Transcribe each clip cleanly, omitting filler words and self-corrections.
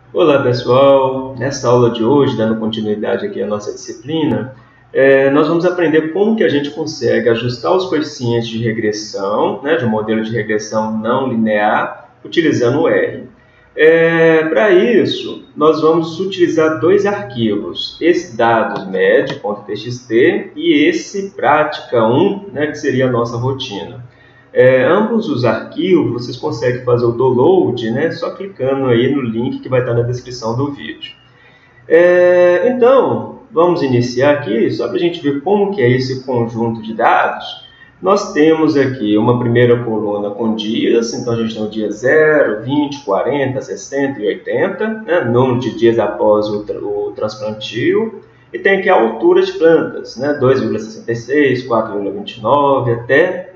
Olá pessoal, nessa aula de hoje, dando continuidade aqui à nossa disciplina, nós vamos aprender como que a gente consegue ajustar os coeficientes de regressão, de um modelo de regressão não linear, utilizando o R. Para isso, nós vamos utilizar dois arquivos, esse dados.med.txt e esse prática1, que seria a nossa rotina. Ambos os arquivos vocês conseguem fazer o download, só clicando aí no link que vai estar na descrição do vídeo. Então, vamos iniciar aqui, só para a gente ver como que é esse conjunto de dados. Nós temos aqui uma primeira coluna com dias, então a gente tem o dia 0, 20, 40, 60 e 80, número de dias após o transplantio. E tem aqui a altura de plantas, 2,66, 4,29 até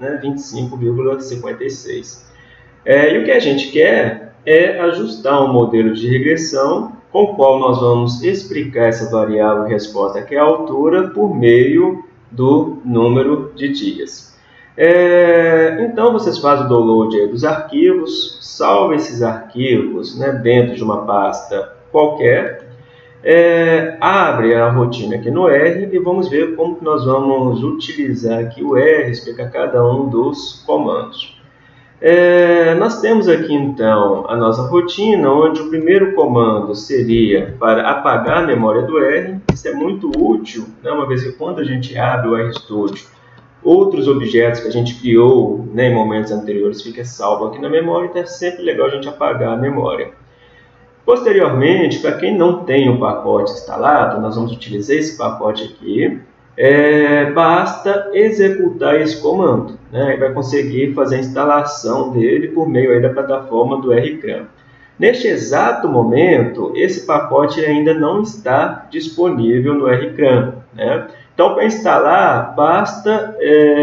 25,56. E o que a gente quer é ajustar um modelo de regressão com o qual nós vamos explicar essa variável resposta, que é a altura, por meio do número de dias. Então, vocês fazem o download aí dos arquivos, salvam esses arquivos dentro de uma pasta qualquer, abre a rotina aqui no R e vamos ver como que nós vamos utilizar aqui o R, explicar cada um dos comandos. Nós temos aqui então a nossa rotina, onde o primeiro comando seria para apagar a memória do R. Isso é muito útil, uma vez que quando a gente abre o RStudio, outros objetos que a gente criou em momentos anteriores ficam salvos aqui na memória, então é sempre legal a gente apagar a memória. Posteriormente, para quem não tem o pacote instalado, nós vamos utilizar esse pacote aqui. Basta executar esse comando, e vai conseguir fazer a instalação dele por meio aí da plataforma do RCram. Neste exato momento, esse pacote ainda não está disponível no RCram. Então, para instalar, basta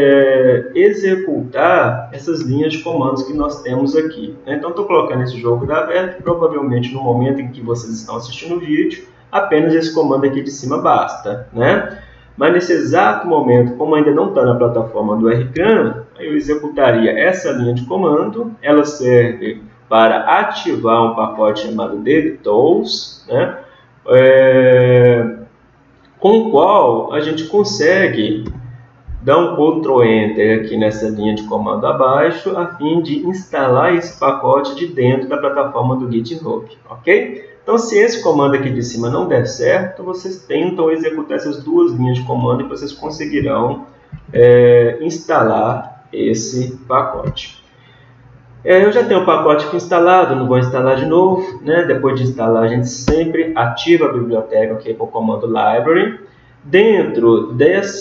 executar essas linhas de comandos que nós temos aqui. Então, estou colocando esse jogo da aberto, provavelmente no momento em que vocês estão assistindo o vídeo, apenas esse comando aqui de cima basta. Mas nesse exato momento, como ainda não está na plataforma do RCram, eu executaria essa linha de comando. Ela serve para ativar um pacote chamado DevTools, com o qual a gente consegue dar um Ctrl Enter aqui nessa linha de comando abaixo, a fim de instalar esse pacote de dentro da plataforma do GitHub, ok? Então, se esse comando aqui de cima não der certo, vocês tentam executar essas duas linhas de comando e vocês conseguirão instalar esse pacote. Eu já tenho o pacote aqui instalado, não vou instalar de novo. Depois de instalar, a gente sempre ativa a biblioteca aqui com o comando library. Dentro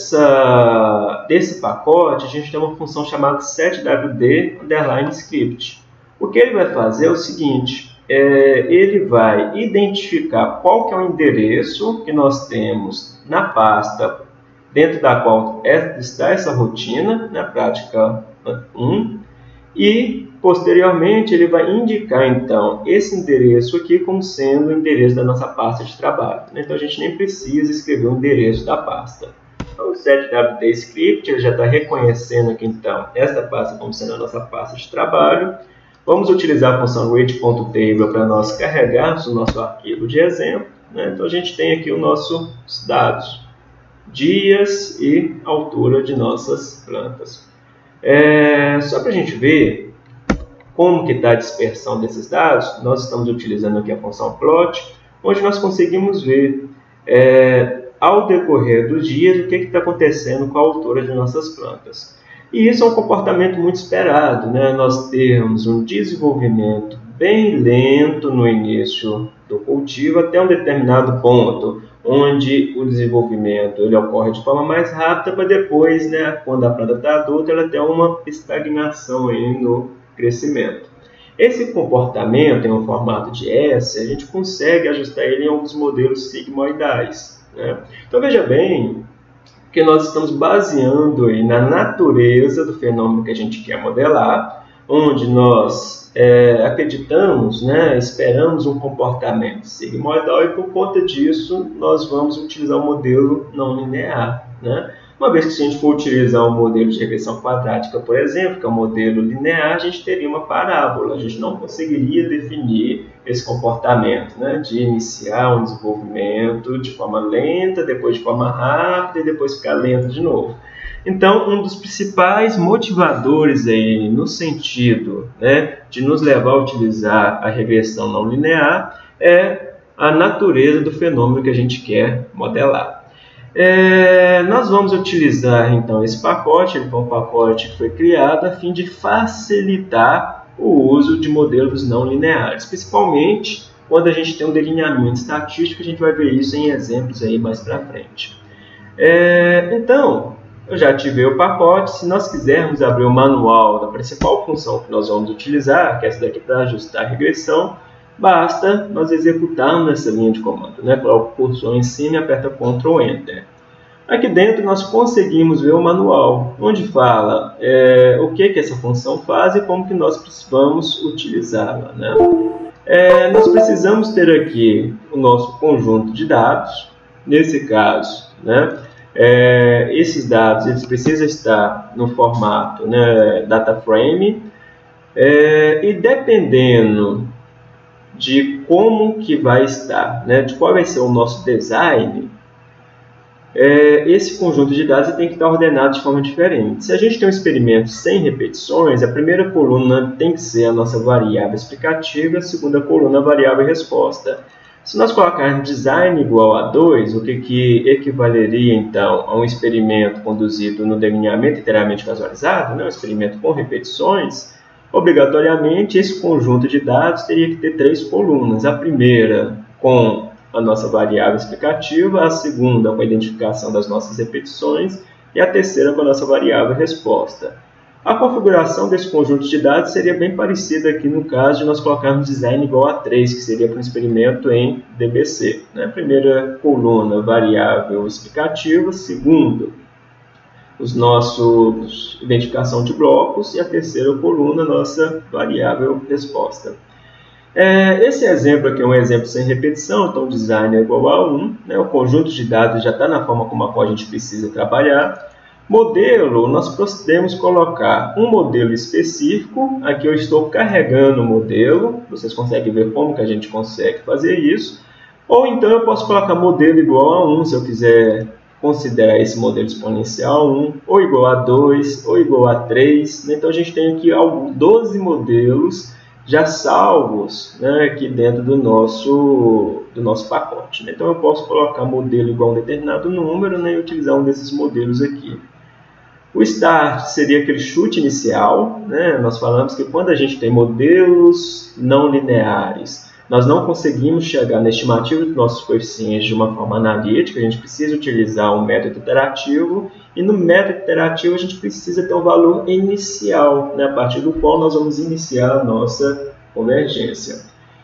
desse pacote, a gente tem uma função chamada setwd_script. O que ele vai fazer é o seguinte: ele vai identificar qual que é o endereço que nós temos na pasta dentro da qual está essa rotina, prática 1, e posteriormente ele vai indicar então esse endereço aqui como sendo o endereço da nossa pasta de trabalho. Então a gente nem precisa escrever o endereço da pasta. Então, o setwd_script já está reconhecendo aqui então esta pasta como sendo a nossa pasta de trabalho. Vamos utilizar a função read.table para nós carregarmos o nosso arquivo de exemplo. Então a gente tem aqui os nossos dados, dias e altura de nossas plantas. Só para a gente ver como que está a dispersão desses dados, nós estamos utilizando aqui a função plot, onde nós conseguimos ver ao decorrer dos dias o que está acontecendo com a altura de nossas plantas. E isso é um comportamento muito esperado, nós temos um desenvolvimento bem lento no início do cultivo até um determinado ponto, onde o desenvolvimento ele ocorre de forma mais rápida, para depois, quando a planta está adulta, ela tem uma estagnação aí no crescimento. Esse comportamento em um formato de S, a gente consegue ajustar ele em alguns modelos sigmoidais. Então veja bem que nós estamos baseando aí na natureza do fenômeno que a gente quer modelar, onde nós acreditamos, esperamos um comportamento sigmoidal e por conta disso nós vamos utilizar o modelo não linear. Uma vez que se a gente for utilizar um modelo de regressão quadrática, por exemplo, que é um modelo linear, a gente teria uma parábola. A gente não conseguiria definir esse comportamento, né, de iniciar um desenvolvimento de forma lenta, depois de forma rápida e depois ficar lento de novo. Então, um dos principais motivadores aí no sentido, né, de nos levar a utilizar a regressão não linear é a natureza do fenômeno que a gente quer modelar. Nós vamos utilizar então esse pacote, ele foi um pacote que foi criado a fim de facilitar o uso de modelos não lineares, principalmente quando a gente tem um delineamento estatístico. A gente vai ver isso em exemplos aí mais para frente. Então, eu já ativei o pacote. Se nós quisermos abrir o manual da principal função que nós vamos utilizar, que é essa daqui para ajustar a regressão, basta nós executarmos essa linha de comando, né? Coloca o cursor em cima e aperta Ctrl Enter. Aqui dentro nós conseguimos ver o manual, onde fala o que essa função faz e como que nós vamos utilizá-la, né? Nós precisamos ter aqui o nosso conjunto de dados. Nesse caso, né, esses dados eles precisam estar no formato, né, data frame, e dependendo de como que vai estar, né, de qual vai ser o nosso design, esse conjunto de dados tem que estar ordenado de forma diferente. Se a gente tem um experimento sem repetições, a primeira coluna tem que ser a nossa variável explicativa, a segunda coluna a variável resposta. Se nós colocarmos design igual a 2, o que equivaleria então a um experimento conduzido no delineamento inteiramente casualizado, né, um experimento com repetições, obrigatoriamente esse conjunto de dados teria que ter 3 colunas. A primeira com a nossa variável explicativa, a segunda com a identificação das nossas repetições e a terceira com a nossa variável resposta. A configuração desse conjunto de dados seria bem parecida aqui no caso de nós colocarmos design igual a 3, que seria para um experimento em DBC, né? Primeira coluna, variável explicativa, segundo, os nossos identificação de blocos, e a terceira coluna, nossa variável resposta. Esse exemplo aqui é um exemplo sem repetição, então design é igual a 1, né? O conjunto de dados já está na forma como a qual a gente precisa trabalhar. Modelo, nós podemos colocar um modelo específico. Aqui eu estou carregando o modelo, vocês conseguem ver como que a gente consegue fazer isso. Ou então eu posso colocar modelo igual a 1, se eu quiser considerar esse modelo exponencial 1, ou igual a 2, ou igual a 3. Então a gente tem aqui 12 modelos já salvos, né, aqui dentro do nosso pacote, né? Então eu posso colocar modelo igual a um determinado número, né, e utilizar um desses modelos aqui. O start seria aquele chute inicial, né? Nós falamos que quando a gente tem modelos não lineares, nós não conseguimos chegar na estimativa dos nossos coeficientes de uma forma analítica, a gente precisa utilizar um método iterativo, e no método iterativo a gente precisa ter um valor inicial, né, a partir do qual nós vamos iniciar a nossa convergência.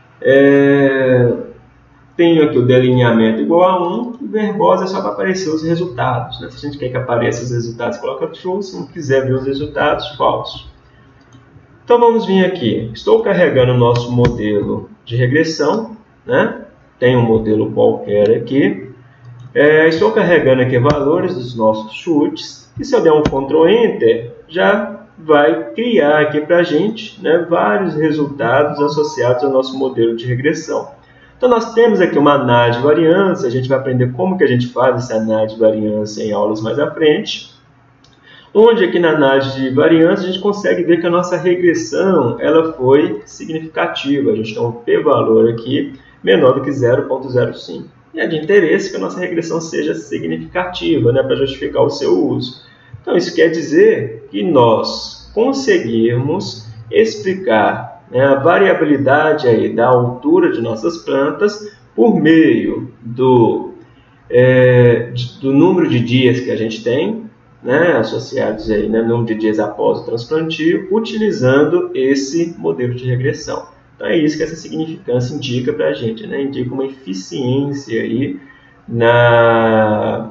Tenho aqui o delineamento igual a 1, e verbosa é só para aparecer os resultados, né? Se a gente quer que apareça os resultados, coloca true, se não quiser ver os resultados, falso. Então vamos vir aqui, estou carregando o nosso modelo de regressão, né? Tem um modelo qualquer aqui. Estou carregando aqui valores dos nossos chutes, e se eu der um Ctrl Enter, já vai criar aqui para a gente, né, vários resultados associados ao nosso modelo de regressão. Então nós temos aqui uma análise de variância, a gente vai aprender como que a gente faz essa análise de variância em aulas mais à frente, onde aqui na análise de variância a gente consegue ver que a nossa regressão ela foi significativa, a gente tem um p-valor aqui menor do que 0,05. E é de interesse que a nossa regressão seja significativa, né, para justificar o seu uso. Então isso quer dizer que nós conseguirmos explicar, né, a variabilidade aí da altura de nossas plantas por meio do número de dias que a gente tem, né, associados aí, né, número de dias após o transplantio, utilizando esse modelo de regressão. Então é isso que essa significância indica para a gente, né? Indica uma eficiência aí na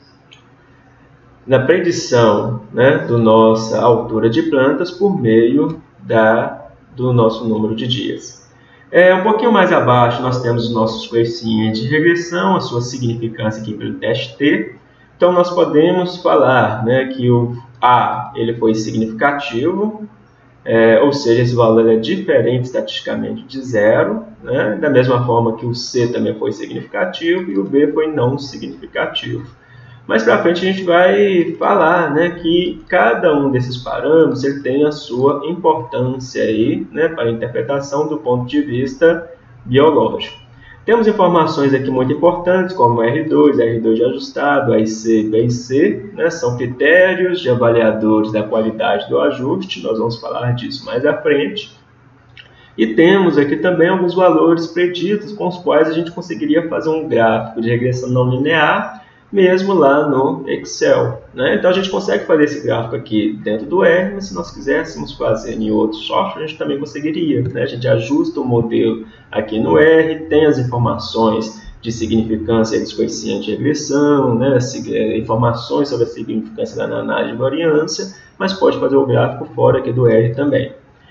predição, né, da nossa altura de plantas por meio do nosso número de dias. Um pouquinho mais abaixo nós temos os nossos coeficientes de regressão, a sua significância aqui pelo teste T. Então, nós podemos falar, né, que o A ele foi significativo, ou seja, esse valor é diferente estatisticamente de zero, né, da mesma forma que o C também foi significativo e o B foi não significativo. Mais para frente a gente vai falar, né, que cada um desses parâmetros ele tem a sua importância aí, né, para a interpretação do ponto de vista biológico. Temos informações aqui muito importantes, como R2 de ajustado, AIC e BIC, né? São critérios de avaliadores da qualidade do ajuste, nós vamos falar disso mais à frente. E temos aqui também alguns valores preditos com os quais a gente conseguiria fazer um gráfico de regressão não linear, mesmo lá no Excel, né? Então a gente consegue fazer esse gráfico aqui dentro do R, mas se nós quiséssemos fazer em outro software, a gente também conseguiria, né? A gente ajusta o modelo aqui no R, tem as informações de significância dos coeficientes de regressão, né? Informações sobre a significância da análise de variância, mas pode fazer o gráfico fora aqui do R também.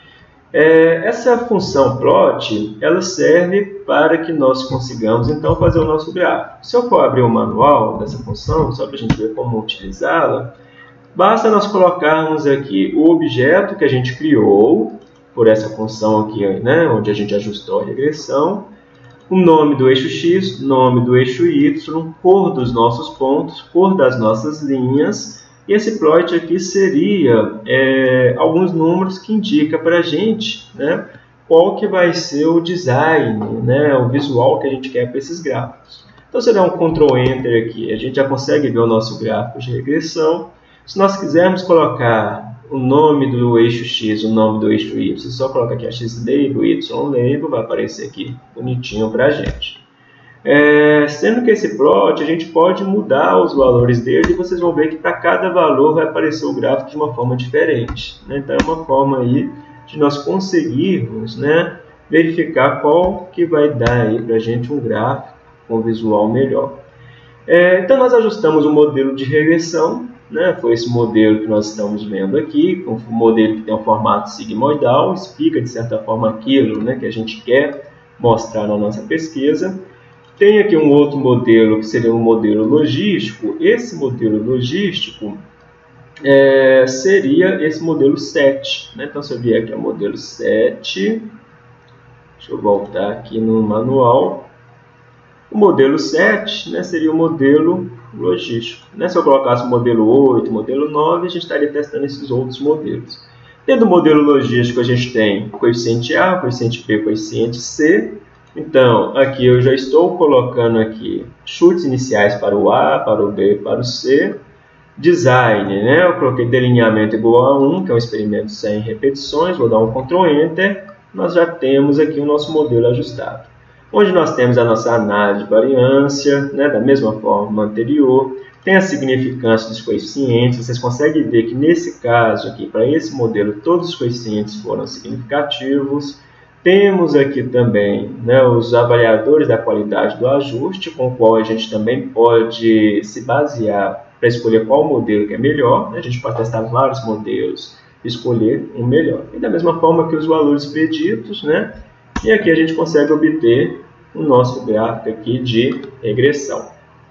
Essa função plot, ela serve para que nós consigamos, então, fazer o nosso gráfico. Se eu for abrir o manual dessa função, só para a gente ver como utilizá-la, basta nós colocarmos aqui o objeto que a gente criou, por essa função aqui, né, onde a gente ajustou a regressão, o nome do eixo X, nome do eixo Y, cor dos nossos pontos, cor das nossas linhas. E esse plot aqui seria alguns números que indicam para a gente, né, qual que vai ser o design, né, o visual que a gente quer para esses gráficos. Então, se eu der um Ctrl Enter aqui, a gente já consegue ver o nosso gráfico de regressão. Se nós quisermos colocar o nome do eixo X, o nome do eixo Y, só coloca aqui a X label, Y label, vai aparecer aqui bonitinho para a gente. Sendo que esse plot, a gente pode mudar os valores dele e vocês vão ver que para cada valor vai aparecer o gráfico de uma forma diferente, né? Então é uma forma aí de nós conseguirmos, né, verificar qual que vai dar aí para a gente um gráfico com visual melhor. Então nós ajustamos o modelo de regressão, né? Foi esse modelo que nós estamos vendo aqui, um modelo que tem um formato sigmoidal, explica de certa forma aquilo, né, que a gente quer mostrar na nossa pesquisa. Tem aqui um outro modelo, que seria um modelo logístico. Esse modelo logístico seria esse modelo 7. Né? Então, se eu vier aqui ao modelo 7, deixa eu voltar aqui no manual. O modelo 7, né, seria o modelo logístico. Né? Se eu colocasse o modelo 8, o modelo 9, a gente estaria testando esses outros modelos. Dentro do modelo logístico, a gente tem o coeficiente A, o coeficiente B, o coeficiente C. Então, aqui eu já estou colocando aqui chutes iniciais para o A, para o B, para o C. Design, né? Eu coloquei delineamento igual a 1, que é um experimento sem repetições. Vou dar um Ctrl Enter. Nós já temos aqui o nosso modelo ajustado. Onde nós temos a nossa análise de variância, né? Da mesma forma anterior. Tem a significância dos coeficientes. Vocês conseguem ver que nesse caso aqui, para esse modelo, todos os coeficientes foram significativos. Temos aqui também, né, os avaliadores da qualidade do ajuste, com o qual a gente também pode se basear para escolher qual modelo que é melhor. A gente pode testar vários modelos e escolher um melhor. E da mesma forma que os valores preditos, né, e aqui a gente consegue obter o nosso gráfico aqui de regressão.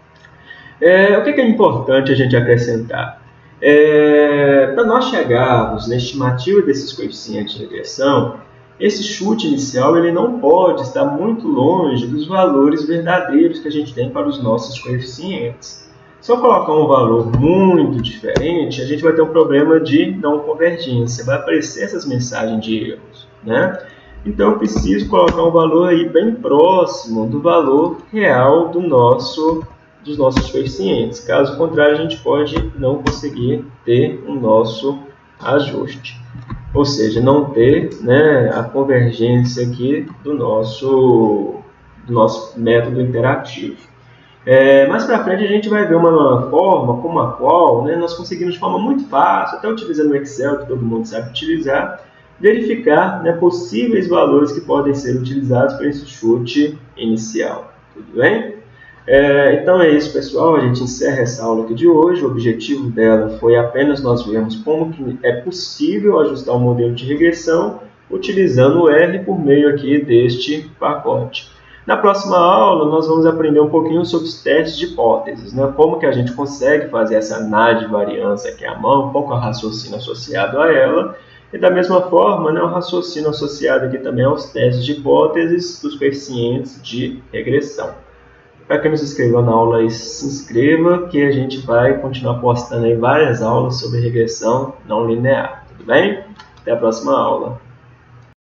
O que é importante a gente acrescentar? Para nós chegarmos na estimativa desses coeficientes de regressão, esse chute inicial ele não pode estar muito longe dos valores verdadeiros que a gente tem para os nossos coeficientes. Se eu colocar um valor muito diferente, a gente vai ter um problema de não convergência, vai aparecer essas mensagens de erros, né? Então eu preciso colocar um valor aí bem próximo do valor real dos nossos coeficientes. Caso contrário, a gente pode não conseguir ter o nosso ajuste. Ou seja, não ter, né, a convergência aqui do nosso método interativo. Mais para frente a gente vai ver uma forma como a qual, né, nós conseguimos de forma muito fácil, até utilizando o Excel, que todo mundo sabe utilizar, verificar, né, possíveis valores que podem ser utilizados para esse chute inicial. Tudo bem? Então é isso, pessoal. A gente encerra essa aula aqui de hoje. O objetivo dela foi apenas nós vermos como que é possível ajustar o modelo de regressão utilizando o R por meio aqui deste pacote. Na próxima aula, nós vamos aprender um pouquinho sobre os testes de hipóteses, né? Como que a gente consegue fazer essa análise de variância aqui à mão, qual que é o raciocínio associado a ela, e da mesma forma, né, o raciocínio associado aqui também aos testes de hipóteses dos coeficientes de regressão. Para quem não se inscreveu na aula, aí, se inscreva, que a gente vai continuar postando aí várias aulas sobre regressão não linear, tudo bem? Até a próxima aula.